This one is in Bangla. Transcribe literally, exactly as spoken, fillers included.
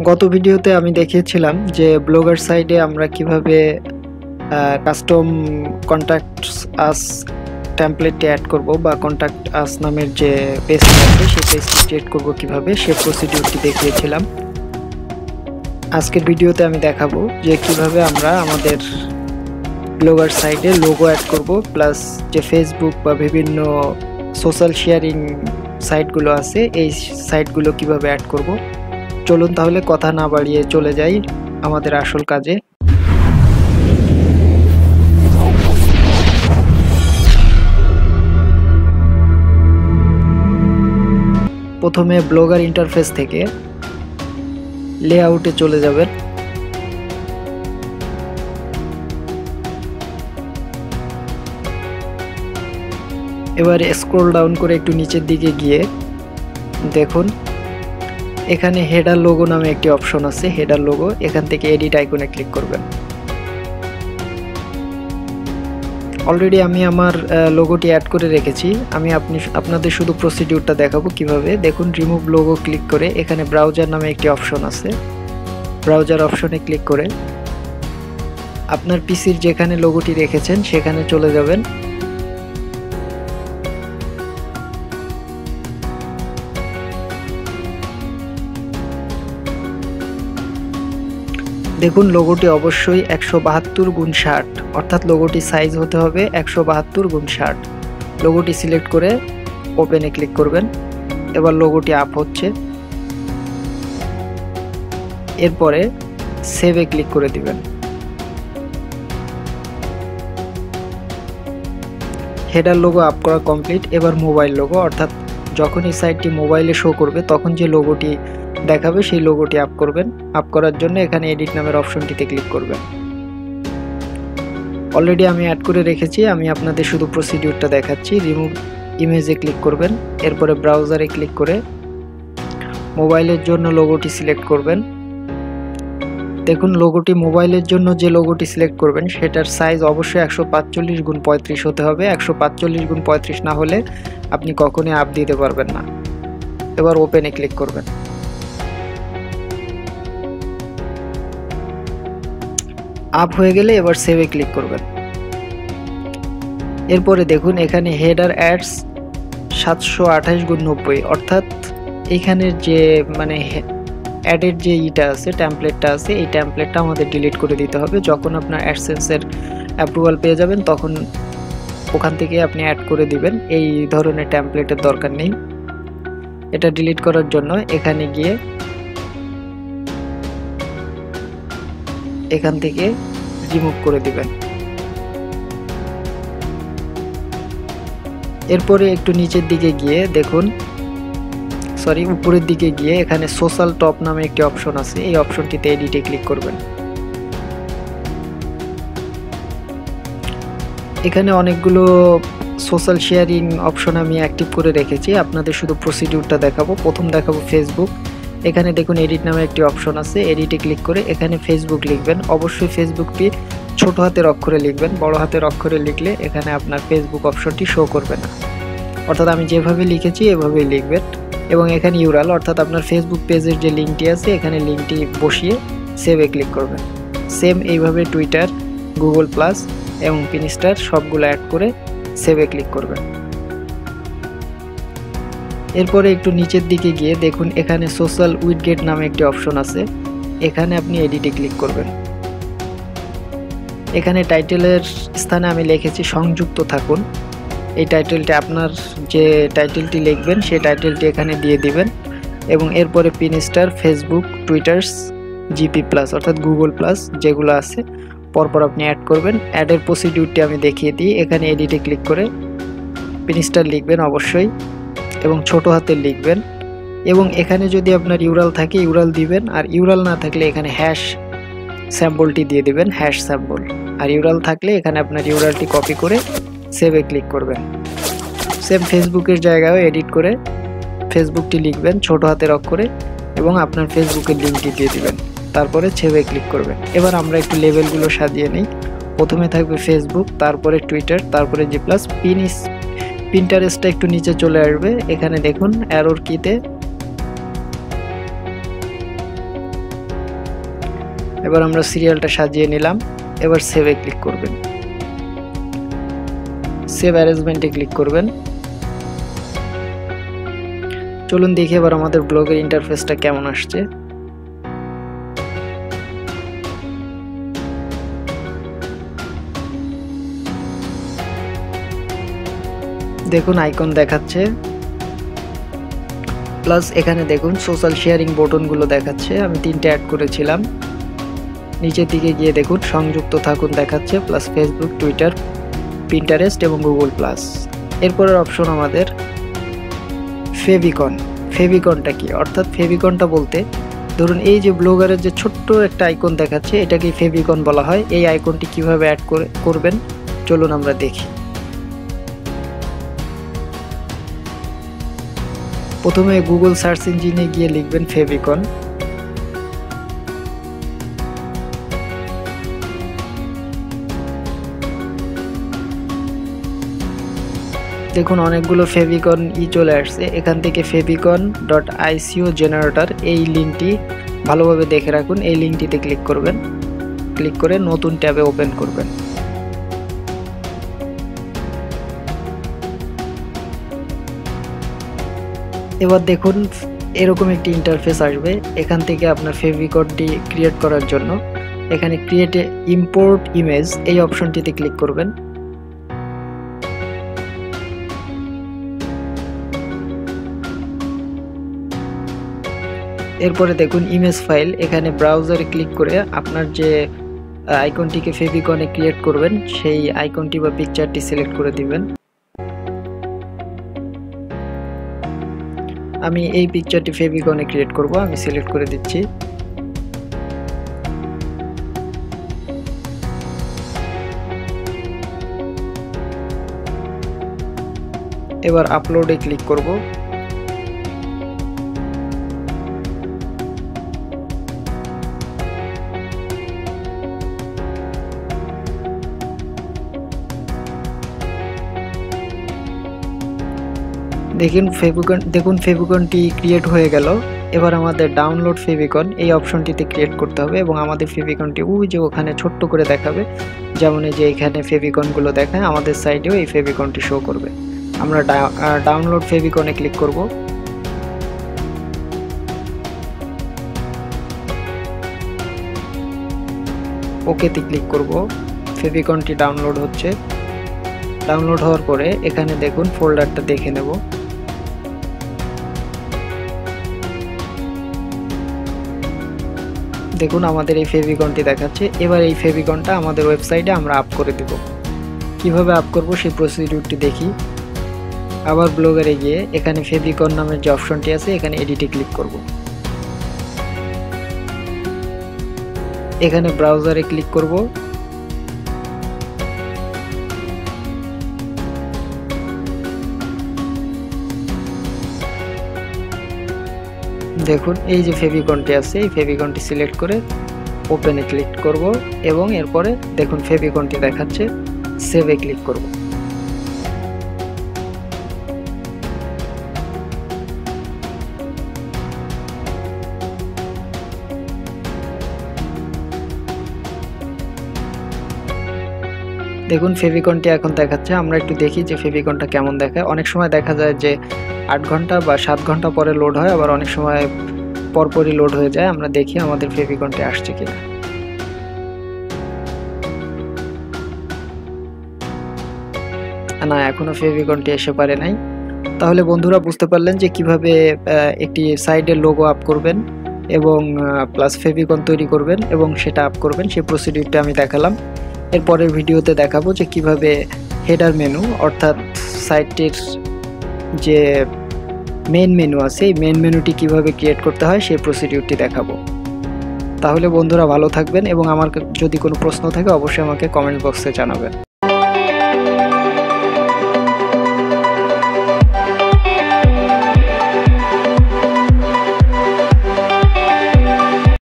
গত ভিডিওতে আমি দেখিয়েছিলাম যে ব্লগার সাইডে আমরা কিভাবে কাস্টম কন্ট্যাক্ট আস টেমপ্লেটটি অ্যাড করব বা কন্ট্যাক্ট আস নামের যে পেজটি আছে সেই পেজটি ক্রিয়েট করব কিভাবে সে প্রসিডিউরটি দেখিয়েছিলাম। আজকের ভিডিওতে আমি দেখাবো যে কিভাবে আমরা আমাদের ব্লগার সাইডে লোগো অ্যাড করব, প্লাস যে ফেসবুক বা বিভিন্ন সোশ্যাল শেয়ারিং সাইটগুলো আছে এই সাইটগুলো কিভাবে অ্যাড করব। চলুন তাহলে কথা না বাড়িয়ে চলে যাই আমাদের আসল কাজে। প্রথমে ব্লগার ইন্টারফেস থেকে লেআউটে চলে যাবেন। এবার স্ক্রল ডাউন করে একটু নিচের দিকে গিয়ে দেখুন এখানে হেডার লোগো নামে একটি অপশন আছে, হেডার লোগো। এখান থেকে এডিট আইকনে ক্লিক করবেন। অলরেডি আমি আমার লোগোটি অ্যাড করে রেখেছি, আমি আপনি আপনাদের শুধু প্রসিডিউরটা দেখাবো কিভাবে। দেখুন রিমুভ লোগো ক্লিক করে এখানে ব্রাউজার নামে একটি অপশন আছে, ব্রাউজার অপশনে ক্লিক করে আপনার পিসির যেখানে লোগোটি রেখেছেন সেখানে চলে যাবেন। দেখুন লোগোটি অবশ্যই একশো বাহাত্তর গুণ ষাট, অর্থাৎ লোগোটি সাইজ হতে হবে একশো বাহাত্তর গুণ ষাট। লোগোটি সিলেক্ট করে ওপেনে ক্লিক করবেন। এবার লোগোটি আপ হচ্ছে, এরপরে সেভে ক্লিক করে দিবেন। হেডার লোগো আপ করা কমপ্লিট। এবার মোবাইল লোগো, অর্থাৎ যখন এই সাইটটি মোবাইলে শো করবে তখন যে লোগোটি দেখাবে সেই লোগোটি আপ করবেন। আপ করার জন্য এখানে এডিট নামের অপশনটিতে ক্লিক করবেন। অলরেডি আমি অ্যাড করে রেখেছি, আমি আপনাদের শুধু প্রসিডিউরটা দেখাচ্ছি। রিমুভ ইমেজে ক্লিক করবেন, এরপরে ব্রাউজারে ক্লিক করে মোবাইলের জন্য লোগোটি সিলেক্ট করবেন। দেখুন লোগোটি মোবাইলের জন্য যে লোগোটি সিলেক্ট করবেন সেটার সাইজ অবশ্যই একশো পাঁচচল্লিশ গুণ পঁয়ত্রিশ হতে হবে। একশো পাঁচচল্লিশ গুণ পঁয়ত্রিশ না হলে আপনি কখনোই আপ দিতে পারবেন না। এবার ওপেনে ক্লিক করবেন। আপ হয়ে গেলে এবার সেভে ক্লিক করবেন। এরপরে দেখুন এখানে হেডার অ্যাডস সাতশো আঠাশ গুণ নব্বই, অর্থাৎ এখানের যে মানে অ্যাডের যে ইটা আছে টেমপ্লেটটা আছে এই টেমপ্লেটটা আমাদের ডিলিট করে দিতে হবে। যখন আপনার অ্যাডসেন্সের অ্যাপ্রুভাল পেয়ে যাবেন তখন ওখান থেকে আপনি অ্যাড করে দিবেন। এই ধরনের টেমপ্লেটের দরকার নেই। এটা ডিলিট করার জন্য এখানে গিয়ে এখান থেকে রিমুভ করে দিবেন। এরপরে একটু নিচের দিকে গিয়ে দেখুন সরি উপরের দিকে গিয়ে এখানে সোশ্যাল টপ নামে একটি অপশন আছে, এই অপশনটিতে এডিটে ক্লিক করবেন। এখানে অনেকগুলো সোশ্যাল শেয়ারিং অপশন আমি অ্যাক্টিভ করে রেখেছি, আপনাদের শুধু প্রসিডিউরটা দেখাবো। প্রথম দেখাবো ফেসবুক। এখানে দেখুন এডিট নামে একটি অপশন আছে, এডিটে ক্লিক করে এখানে ফেসবুক লিখবেন। অবশ্যই ফেসবুকটি ছোট হাতের অক্ষরে লিখবেন, বড় হাতের অক্ষরে লিখলে এখানে আপনার ফেসবুক অপশনটি শো করবে না। অর্থাৎ আমি যেভাবে লিখেছি এভাবেই লিখবেন। এবং এখানে ইউরাল, অর্থাৎ আপনার ফেসবুক পেজের যে লিঙ্কটি আছে এখানে লিঙ্কটি বসিয়ে সেভে ক্লিক করবেন। সেম এইভাবে টুইটার, গুগল প্লাস এবং পিনস্টার সবগুলো অ্যাড করে সেভে ক্লিক করবেন। এরপরে একটু নিচের দিকে গিয়ে দেখুন এখানে সোশ্যাল উইডগেট নামে একটি অপশন আছে, এখানে আপনি এডিটে ক্লিক করবেন। এখানে টাইটেলের স্থানে আমি লিখেছি সংযুক্ত থাকুন। এই টাইটেলটি আপনার যে টাইটেলটি লিখবেন সেই টাইটেলটি এখানে দিয়ে দিবেন এবং এরপরে Pinterest, Facebook, Twitters, GP plus অর্থাৎ গুগল প্লাস যেগুলো আছে পরপর আপনি অ্যাড করবেন। অ্যাডের প্রসিডিউরটি আমি দেখিয়ে দিই। এখানে এডিটে ক্লিক করে পিনস্টার লিখবেন অবশ্যই এবং ছোট হাতে লিখবেন এবং এখানে যদি আপনার ইউরাল থাকে ইউরাল দিবেন, আর ইউরাল না থাকলে এখানে হ্যাশ স্যাম্পলটি দিয়ে দিবেন, হ্যাশ স্যাম্পল। আর ইউরাল থাকলে এখানে আপনার ইউরালটি কপি করে সেভে ক্লিক করবেন। সেম ফেসবুকের জায়গায় এডিট করে ফেসবুকটি লিখবেন ছোট হাতের অক্ষরে এবং আপনার ফেসবুকের লিঙ্কটি দিয়ে দিবেন, তারপরে সেভে ক্লিক করবেন। এবার আমরা একটু লেবেলগুলো সাজিয়ে নিই। প্রথমে থাকবে ফেসবুক, তারপরে টুইটার, তারপরে জি প্লাস। পিন পিন্টারেস্টটা একটু নিচে চলে আসবে,। এখানে দেখুন অ্যারোর কিতে এবার আমরা সিরিয়ালটা সাজিয়ে নিলাম। এবার সেভে ক্লিক করবেন, সেভ অ্যারেঞ্জমেন্টে ক্লিক করবেন। চলুন দেখি এবার আমাদের ব্লগের ইন্টারফেসটা কেমন আসছে। দেখুন আইকন দেখাচ্ছে, প্লাস এখানে দেখুন সোশ্যাল শেয়ারিং বাটনগুলো দেখাচ্ছে। আমি তিনটে অ্যাড করেছিলাম। নিচের দিকে গিয়ে দেখুন সংযুক্ত থাকুন দেখাচ্ছে, প্লাস ফেসবুক, টুইটার, পিন্টারেস্ট এবং গুগল প্লাস। এরপরের অপশন আমাদের ফেভিকন। ফেভিকনটা কি? অর্থাৎ ফেভিকনটা বলতে ধরুন এই যে ব্লগারের যে ছোট্ট একটা আইকন দেখাচ্ছে, এটাকে ফেভিকন বলা হয়। এই আইকনটি কিভাবে অ্যাড করে করবেন চলুন আমরা দেখি। প্রথমে গুগল সার্চ ইঞ্জিনে গিয়ে লিখবেন ফেভিকন। দেখুন অনেকগুলো ফেভিকন ই চলে আসছে। এখান থেকে ফেভিকন ডট আইসিও জেনারেটর এই লিঙ্কটি ভালোভাবে দেখে রাখুন। এই লিঙ্কটিতে ক্লিক করবেন, ক্লিক করে নতুন ট্যাবে ওপেন করবেন। এবার দেখুন এরকম একটি ইন্টারফেস আসবে। এখান থেকে আপনার ফেভিকনটি ক্রিয়েট করার জন্য এখানে ক্রিয়েট এ ইম্পোর্ট ইমেজ এই অপশনটিতে ক্লিক করবেন। এরপরে দেখুন ইমেজ ফাইল, এখানে ব্রাউজারে ক্লিক করে আপনার যে আইকনটিকে ফেভিকনে ক্রিয়েট করবেন সেই আইকনটি বা পিকচারটি সিলেক্ট করে দিবেন। আমি এই পিকচারটি ফেভিকনে ক্রিয়েট করব, আমি সিলেক্ট করে দিচ্ছি। এবার আপলোডে ক্লিক করব। দেখুন ফেভিকন দেখুন ফেভিকনটি ক্রিয়েট হয়ে গেল। এবার আমাদের ডাউনলোড ফেভিকন এই অপশনটিতে ক্রিয়েট করতে হবে এবং আমাদের ফেভিকনটি ওই যে ওখানে ছোট্ট করে দেখাবে, যেমন এই যে এখানে ফেভিকনগুলো দেখায় আমাদের সাইডেও এই ফেভিকনটি শো করবে। আমরা ডাউনলোড ফেভিকনে ক্লিক করব। ওকেতে ক্লিক করব। ফেভিকনটি ডাউনলোড হচ্ছে। ডাউনলোড হওয়ার পরে এখানে দেখুন ফোল্ডারটা দেখে নেব। দেখুন আমাদের এই ফেভিকনটি দেখাচ্ছে। এবার এই ফেভিকনটা আমাদের ওয়েবসাইটে আমরা আপ করে দেব। কিভাবে আপ করব সেই প্রসিডিউরটি দেখি। আবার ব্লগারে গিয়ে এখানে ফেভিকন নামের যে অপশনটি আছে এখানে এডিটে ক্লিক করব। এখানে ব্রাউজারে ক্লিক করব। দেখুন এই যে ফেভিকনটি আছে এই ফেভিকনটি সিলেক্ট করে ওপেনে ক্লিক করব এবং এরপরে দেখুন ফেভিকনটি দেখাচ্ছে, সেভে ক্লিক করব। দেখুন ফেভিকনটি এখন দেখাচ্ছে। আমরা একটু দেখি যে ফেভিকনটা কেমন দেখায়। অনেক সময় দেখা যায় যে আট ঘন্টা বা সাত ঘন্টা পরে লোড হয়, আবার অনেক সময় পরপরই লোড হয়ে যায়। আমরা দেখি আমাদের ফেভিকনটি আসছে কিনা। না, এখনো ফেভিকনটি এসে পারে নাই। তাহলে বন্ধুরা বুঝতে পারলেন যে কিভাবে একটি সাইডের লোগো আপ করবেন এবং প্লাস ফেভিকন তৈরি করবেন এবং সেটা আপ করবেন। সেই প্রসিডিউরটা আমি দেখালাম। এরপরের ভিডিওতে দেখাবো যে কিভাবে হেডার মেনু অর্থাৎ সাইটটির যে মেইন মেনু আছে এই মেইন মেনুটি কিভাবে ক্রিয়েট করতে হয় সেই প্রসিডিউরটি দেখাবো। তাহলে বন্ধুরা ভালো থাকবেন এবং আমার যদি কোনো প্রশ্ন থাকে অবশ্যই আমাকে কমেন্ট বক্সে জানাবেন।